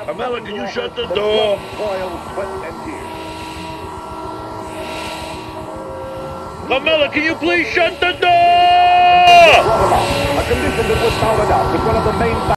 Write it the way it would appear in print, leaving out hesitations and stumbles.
Carmella, can you shut the door? Carmella, can you please shut the door? A condition that was found out was one of the main